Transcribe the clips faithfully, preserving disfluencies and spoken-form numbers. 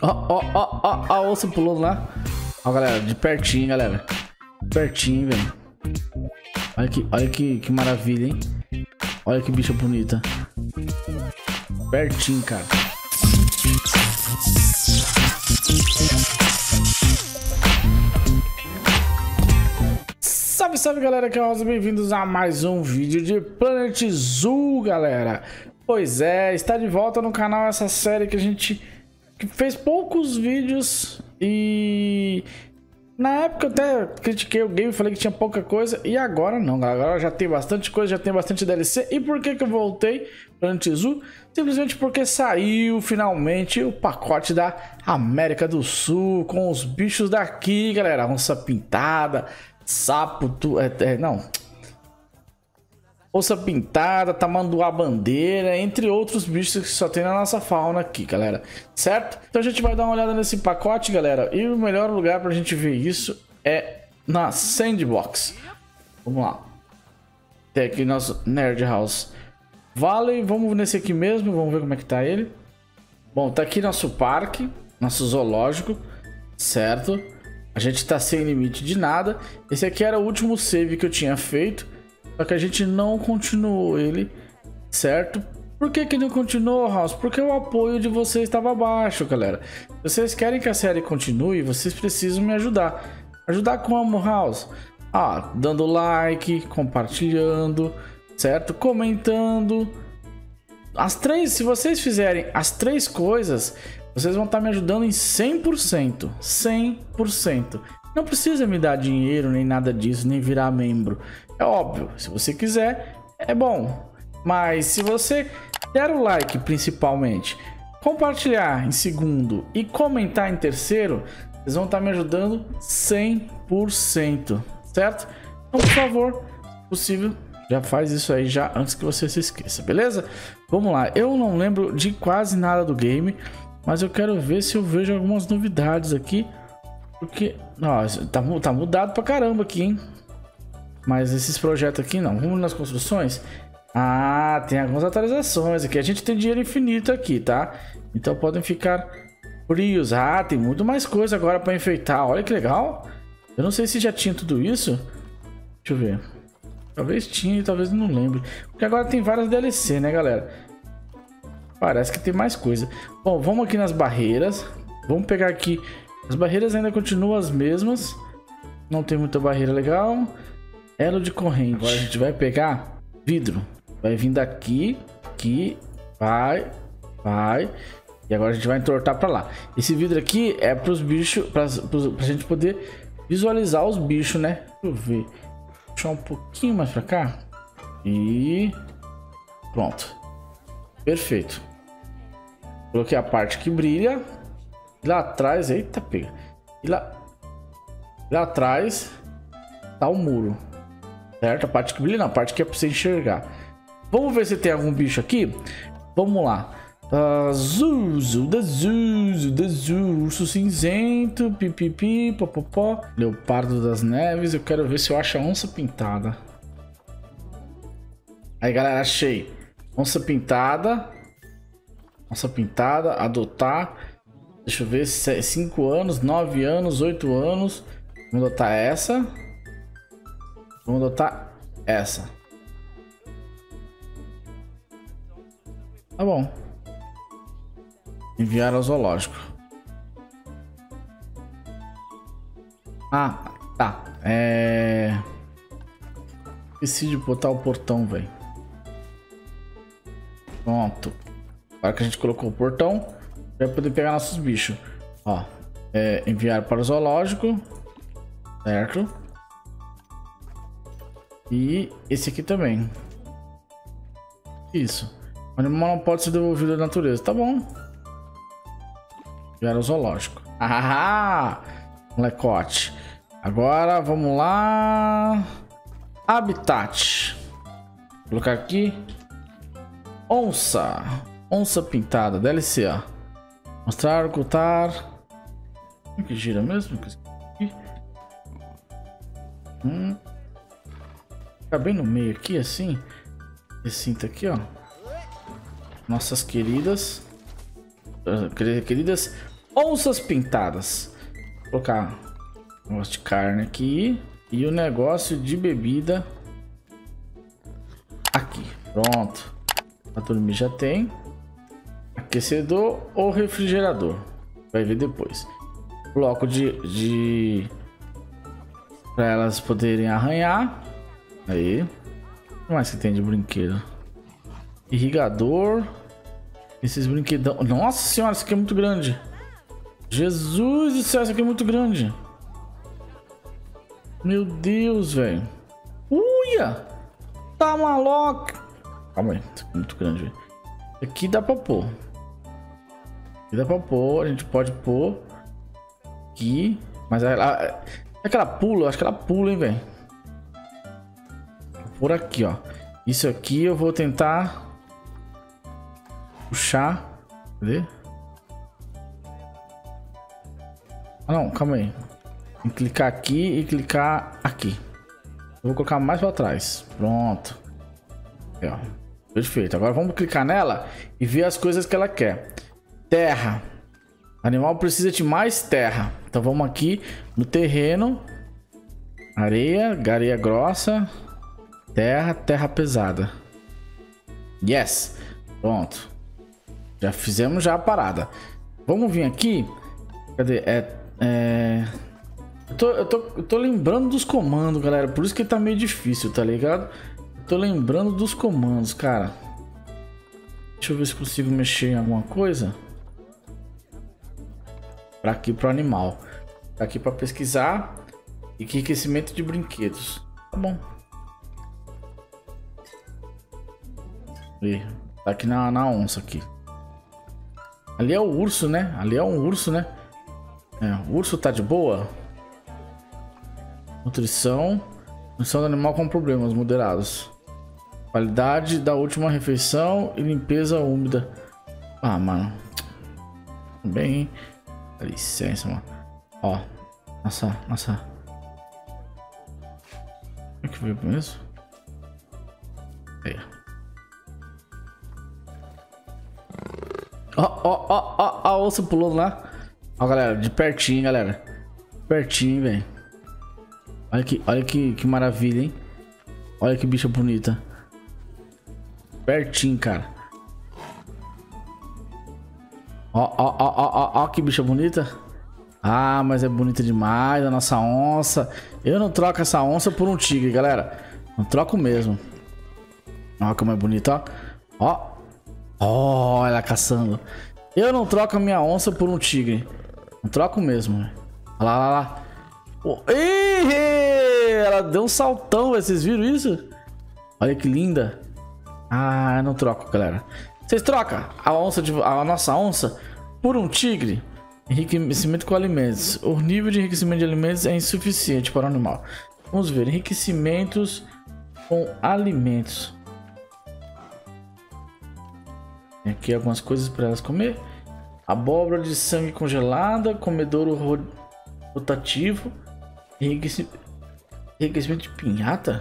Ó, ó, ó, ó, ó, a onça pulando lá. Ó, galera, de pertinho, galera. Pertinho, velho. Olha que, olha que, que maravilha, hein? Olha que bicha bonita. Pertinho, cara. Salve, salve, galera, que é o Rosa, bem-vindos a mais um vídeo de Planet Zoo, galera. Pois é, está de volta no canal essa série que a gente que fez poucos vídeos e na época eu até critiquei o game, falei que tinha pouca coisa e agora não, galera, agora já tem bastante coisa, já tem bastante D L C. E por que que eu voltei Planet Zoo? Simplesmente porque saiu finalmente o pacote da América do Sul com os bichos daqui, galera, onça pintada, sapo, tu, é, é, não, onça pintada, tamanduá bandeira, entre outros bichos que só tem na nossa fauna aqui, galera, certo? Então a gente vai dar uma olhada nesse pacote, galera, e o melhor lugar pra gente ver isso é na Sandbox. Vamos lá. Tem aqui nosso Nerd House Valley, vamos nesse aqui mesmo, vamos ver como é que tá ele. Bom, tá aqui nosso parque, nosso zoológico, certo? A gente tá sem limite de nada. Esse aqui era o último save que eu tinha feito, só que a gente não continuou ele, certo? Por que que não continuou, House? Porque o apoio de vocês estava baixo, galera. Se vocês querem que a série continue, vocês precisam me ajudar. Ajudar como, House? Ah, dando like, compartilhando, certo? Comentando. As três, se vocês fizerem as três coisas, vocês vão estar me ajudando em cem por cento. cem por cento. Não precisa me dar dinheiro, nem nada disso, nem virar membro. É óbvio, se você quiser, é bom. Mas se você der o like, principalmente, compartilhar em segundo e comentar em terceiro, vocês vão estar me ajudando cem por cento, certo? Então, por favor, se possível, já faz isso aí já antes que você se esqueça, beleza? Vamos lá, eu não lembro de quase nada do game, mas eu quero ver se eu vejo algumas novidades aqui. Porque, nossa, tá, tá mudado pra caramba aqui, hein? Mas esses projetos aqui não. Vamos nas construções? Ah, tem algumas atualizações aqui. A gente tem dinheiro infinito aqui, tá? Então podem ficar frios. Ah, tem muito mais coisa agora pra enfeitar. Olha que legal. Eu não sei se já tinha tudo isso. Deixa eu ver. Talvez tinha, talvez não lembre. Porque agora tem várias D L C, né, galera? Parece que tem mais coisa. Bom, vamos aqui nas barreiras. Vamos pegar aqui. As barreiras ainda continuam as mesmas. Não tem muita barreira legal. Elo de corrente. Agora a gente vai pegar vidro. Vai vir daqui, aqui, vai, vai. E agora a gente vai entortar pra lá. Esse vidro aqui é pros bichos, pra, pra gente poder visualizar os bichos, né? Deixa eu ver. Puxar um pouquinho mais pra cá. E pronto. Perfeito. Coloquei a parte que brilha. Lá atrás, eita, pega. E lá, lá atrás tá o muro, certo? A parte que brilha, não, a parte que é pra você enxergar. Vamos ver se tem algum bicho aqui. Vamos lá. Uh, Zuzu, da Zuzu, da Zuzu, urso cinzento, pipipi, popopó, leopardo das neves. Eu quero ver se eu acho a onça pintada. Aí, galera, achei. Onça pintada. Onça pintada, adotar. Deixa eu ver, cinco anos, nove anos, oito anos. Vamos adotar essa. Vamos adotar essa. Tá bom. Enviar ao zoológico. Ah, tá. É... Esqueci de botar o portão, velho. Pronto. Agora que a gente colocou o portão, vai poder pegar nossos bichos. Ó, é, enviar para o zoológico, certo? E esse aqui também. Isso. O animal não pode ser devolvido à natureza. Tá bom. Enviar ao zoológico. Ah, molecote. Agora vamos lá. Habitat. Vou colocar aqui. Onça. Onça pintada. D L C, ó. Mostrar, ocultar. Como é que gira mesmo? Hum. Fica bem no meio aqui, assim. Esse cinto aqui, ó. Nossas queridas. Queridas Onças pintadas. Vou colocar o negócio de carne aqui. E o negócio de bebida aqui. Pronto. Pra dormir já tem. Aquecedor ou refrigerador. Vai ver depois. Bloco de... de... Pra elas poderem arranhar. Aí. O que mais que tem de brinquedo? Irrigador. Esses brinquedão. Nossa senhora, isso aqui é muito grande. Jesus do céu, isso aqui é muito grande. Meu Deus, velho. Uia! Tá maluco. Calma aí, isso aqui é muito grande, velho. Aqui dá pra pôr. Aqui dá pra pôr. A gente pode pôr. Aqui. Mas ela... É que ela pula, acho que ela pula, hein, velho. Por aqui, ó. Isso aqui eu vou tentar puxar. Cadê? Ah, não, calma aí. Tem que clicar aqui e clicar aqui. Eu vou colocar mais para trás. Pronto. Aqui, ó. Perfeito. Agora vamos clicar nela e ver as coisas que ela quer. Terra. O animal precisa de mais terra. Então vamos aqui no terreno. Areia, areia grossa. Terra, terra pesada. Yes. Pronto. Já fizemos já a parada. Vamos vir aqui. Cadê? É... é... Eu, tô, eu, tô, eu tô lembrando dos comandos, galera. Por isso que tá meio difícil, tá ligado? Eu tô lembrando dos comandos, cara. Deixa eu ver se consigo mexer em alguma coisa. Pra aqui, pro animal. Tá aqui pra pesquisar. E que aquecimento de brinquedos. Tá bom. E, tá aqui na, na onça aqui. Ali é o urso, né? Ali é um urso, né? É, o urso tá de boa. Nutrição. Nutrição do animal com problemas moderados. Qualidade da última refeição e limpeza úmida. Ah, mano. Bem, hein? Dá licença, mano. Ó. Nossa, nossa. O que foi mesmo? Aí. Ó, ó, ó, ó, a onça pulando lá. Ó, galera, de pertinho, galera. Pertinho, velho. Olha que, olha que, que maravilha, hein? Olha que bicha bonita. Pertinho, cara. Ó, ó, ó, ó, ó, ó, que bicha bonita. Ah, mas é bonita demais a nossa onça. Eu não troco essa onça por um tigre, galera. Não troco mesmo. Ó, como é bonita, ó. Ó, oh, ela caçando. Eu não troco a minha onça por um tigre. Não troco mesmo. Olha lá, olha lá. Oh, ela deu um saltão, vocês viram isso? Olha que linda. Ah, não troco, galera. Vocês trocam a onça de, a nossa onça por um tigre? Enriquecimento com alimentos. O nível de enriquecimento de alimentos é insuficiente para o animal. Vamos ver. Enriquecimentos com alimentos. Tem aqui algumas coisas para elas comer. Abóbora de sangue congelada. Comedouro rotativo. Enriquecimento, enriquecimento de pinhata?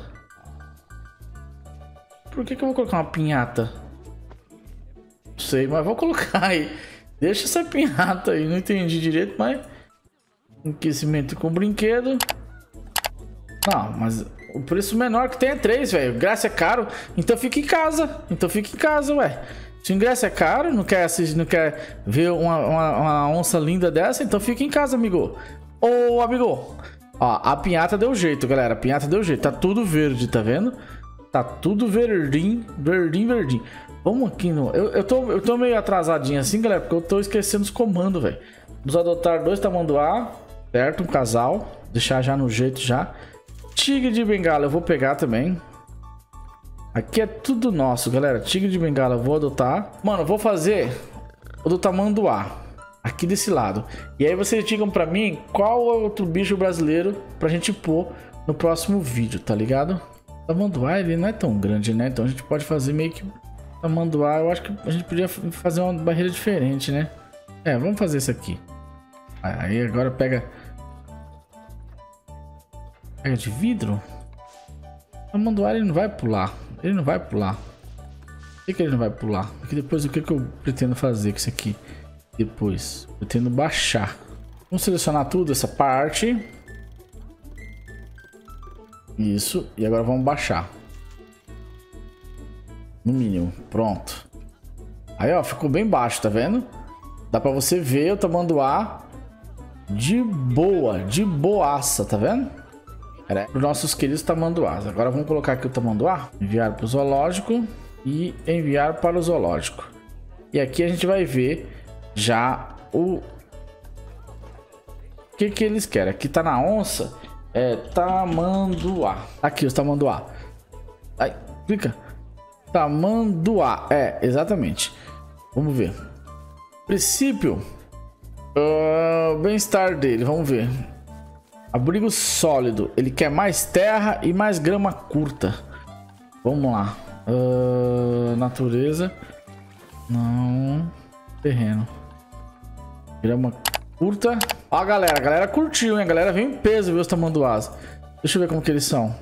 Por que que eu vou colocar uma pinhata? Não sei, mas vou colocar aí. Deixa essa pinhata aí. Não entendi direito, mas... Enriquecimento com brinquedo. Não, mas o preço menor que tem é três, velho. O ingresso é caro, então fica em casa. Então fica em casa, ué. Se o ingresso é caro, não quer, assistir, não quer ver uma, uma, uma onça linda dessa, então fica em casa, amigo. Ô, amigo. Ó, a pinhata deu jeito, galera. A pinhata deu jeito. Tá tudo verde, tá vendo? Tá tudo verdinho, verdinho, verdinho. Vamos aqui no... Eu, eu, tô, eu tô meio atrasadinho assim, galera, porque eu tô esquecendo os comandos, velho. Vamos adotar dois tamanduá, certo? Um casal. Deixar já no jeito já. Tigre de bengala eu vou pegar também. Aqui é tudo nosso, galera. Tigre de bengala eu vou adotar. Mano, eu vou fazer o do tamanduá. Aqui desse lado. E aí vocês digam pra mim qual é outro bicho brasileiro pra gente pôr no próximo vídeo, tá ligado? O tamanduá, ele não é tão grande, né? Então a gente pode fazer meio que... Tamanduá, eu acho que a gente podia fazer uma barreira diferente, né? É, vamos fazer isso aqui. Aí agora pega... Pega de vidro? O tamanduá, ele não vai pular. Ele não vai pular. Por que, que ele não vai pular? Porque depois o que, que eu pretendo fazer com isso aqui? Depois, pretendo baixar. Vamos selecionar tudo, essa parte. Isso. E agora vamos baixar. No mínimo. Pronto. Aí, ó, ficou bem baixo, tá vendo? Dá pra você ver o tamanduá de boa, de boaça, tá vendo? Era os nossos queridos tamanduás. Agora vamos colocar aqui o tamanduá. Enviar para o zoológico e enviar para o zoológico. E aqui a gente vai ver já o que que eles querem. Aqui tá na onça, é tamanduá. Aqui os tamanduá. Aí, clica. Tamanduá, é, exatamente. Vamos ver. Princípio, uh, bem-estar dele, vamos ver. Abrigo sólido, ele quer mais terra e mais grama curta. Vamos lá. Uh, natureza, não. Terreno, grama curta. Ó, galera, a galera curtiu, hein? A galera veio em peso, viu, os tamanduás. Deixa eu ver como que eles são.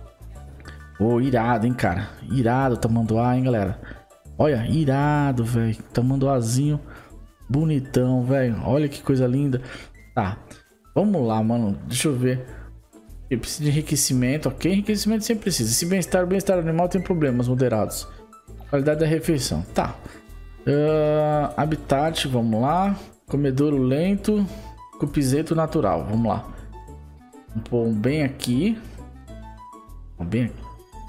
Ô, oh, irado, hein, cara. Irado o tamanduá, hein, galera. Olha, irado, velho. Tamanduazinho bonitão, velho. Olha que coisa linda. Tá, vamos lá, mano. Deixa eu ver. Eu preciso de enriquecimento, ok? Enriquecimento sempre precisa. Se bem-estar, bem-estar animal tem problemas moderados. Qualidade da refeição. Tá. Uh, habitat, vamos lá. Comedouro lento. Cupizento natural, vamos lá. Vamos pôr um bem aqui. Um bem aqui.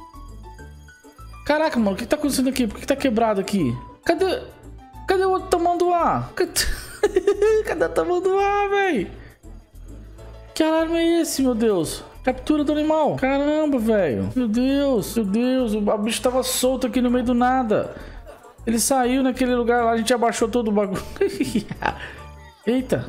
Caraca, mano, o que tá acontecendo aqui? Por que tá quebrado aqui? Cadê? Cadê o outro tamanduá? Cadê, Cadê o tamanduá, velho? Que alarme é esse, meu Deus? Captura do animal. Caramba, velho. Meu Deus, meu Deus. O bicho tava solto aqui no meio do nada. Ele saiu naquele lugar lá, a gente abaixou todo o bagulho. Eita.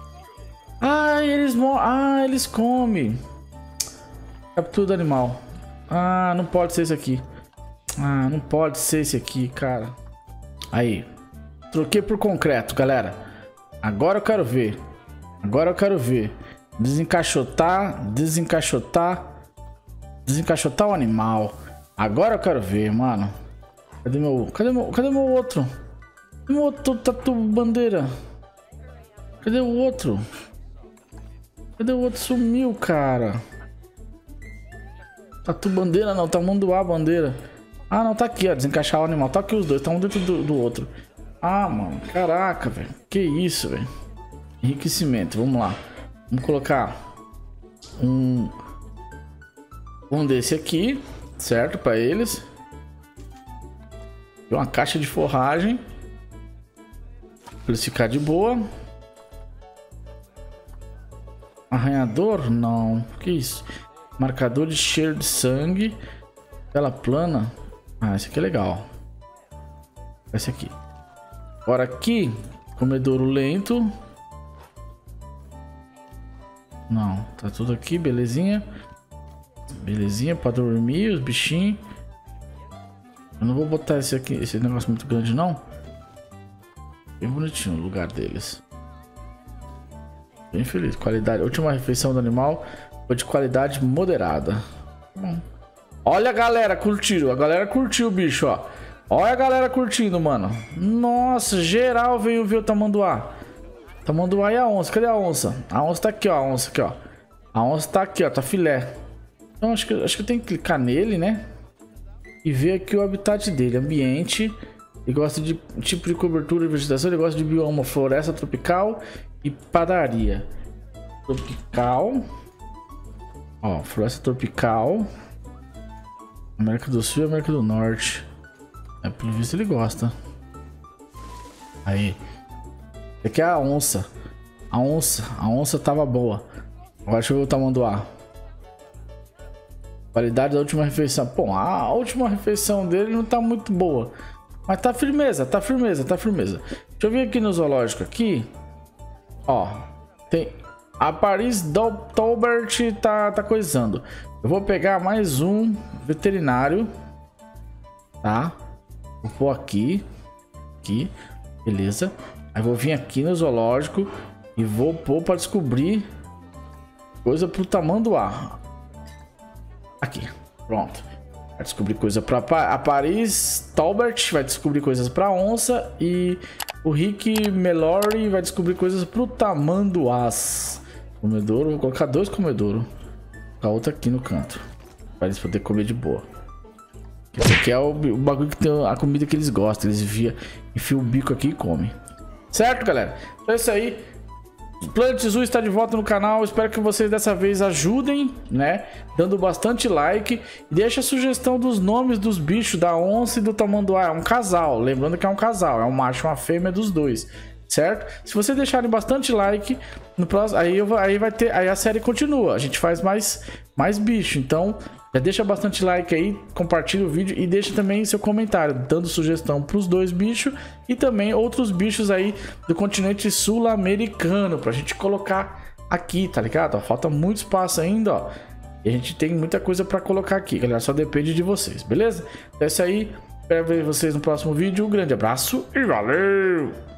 Ah, eles morrem. Ah, eles comem. Captura do animal. Ah, não pode ser esse aqui. Ah, não pode ser esse aqui, cara. Aí. Troquei por concreto, galera. Agora eu quero ver. Agora eu quero ver. Desencaixotar, desencaixotar. Desencaixotar o animal. Agora eu quero ver, mano. Cadê meu... Cadê meu... Cadê meu outro? Cadê meu outro tatu bandeira? Cadê o outro? Cadê o outro? Sumiu, cara. Tatu bandeira não, tá tamanduá bandeira. Ah, não, tá aqui, ó. Desencaixar o animal. Tá aqui os dois, tá um dentro do, do outro. Ah, mano. Caraca, velho. Que isso, velho. Enriquecimento, vamos lá. Vamos colocar um... Um desse aqui, certo? Pra eles. E uma caixa de forragem. Pra eles ficarem de boa. Arranhador? Não. Que isso? Marcador de cheiro de sangue. Tela plana. Ah, esse aqui é legal. Esse aqui. Agora aqui. Comedouro lento. Não. Tá tudo aqui. Belezinha. Belezinha pra dormir os bichinhos. Eu não vou botar esse aqui, esse negócio muito grande não. Bem bonitinho o lugar deles. Bem feliz. Qualidade. A última refeição do animal foi de qualidade moderada. Bom. Olha a galera curtiram. A galera curtiu o bicho, ó. Olha a galera curtindo, mano. Nossa, geral veio ver o tamanduá. Tamanduá e a onça. Cadê a onça? A onça tá aqui, ó. A onça aqui, ó. A onça tá aqui, ó. Tá filé. Então acho que, acho que eu tenho que clicar nele, né? E ver aqui o habitat dele. Ambiente. Ele gosta de tipo de cobertura e vegetação. Ele gosta de bioma floresta tropical e padaria. Tropical. Ó, floresta tropical. América do Sul e América do Norte. É, pelo visto ele gosta. Aí. Aqui é a onça. A onça. A onça tava boa. Agora deixa eu ver o tamanduá. Qualidade da última refeição. Bom, a última refeição dele não tá muito boa. Mas tá firmeza, tá firmeza, tá firmeza. Deixa eu ver aqui no zoológico aqui. Ó. Tem... A Paris Talbert tá, tá coisando. Eu vou pegar mais um veterinário. Tá? Vou pôr aqui. Aqui. Beleza. Aí vou vir aqui no zoológico. E vou pôr pra descobrir coisa pro tamanduá. Aqui. Pronto. Vai descobrir coisa pra... A Paris Talbert vai descobrir coisas pra onça. E O Rick Melori vai descobrir coisas pro tamanduás. Comedouro, vou colocar dois comedouros. A outra aqui no canto. Para eles poderem comer de boa. Esse aqui é o, o bagulho que tem a comida que eles gostam. Eles via, enfiam o bico aqui e comem. Certo, galera? Então é isso aí. Planet Zoo está de volta no canal. Espero que vocês dessa vez ajudem, né? Dando bastante like. E deixa a sugestão dos nomes dos bichos, da onça e do tamanduá. É um casal. Lembrando que é um casal. É um macho e uma fêmea dos dois. Certo? Se vocês deixarem bastante like, no próximo, aí, eu, aí vai ter, aí a série continua. A gente faz mais, mais bicho. Então, já deixa bastante like aí, compartilha o vídeo e deixa também seu comentário, dando sugestão para os dois bichos e também outros bichos aí do continente sul-americano pra gente colocar aqui, tá ligado? Ó, falta muito espaço ainda, ó. E a gente tem muita coisa para colocar aqui, galera. Só depende de vocês, beleza? Então é isso aí. Espero ver vocês no próximo vídeo. Um grande abraço e valeu!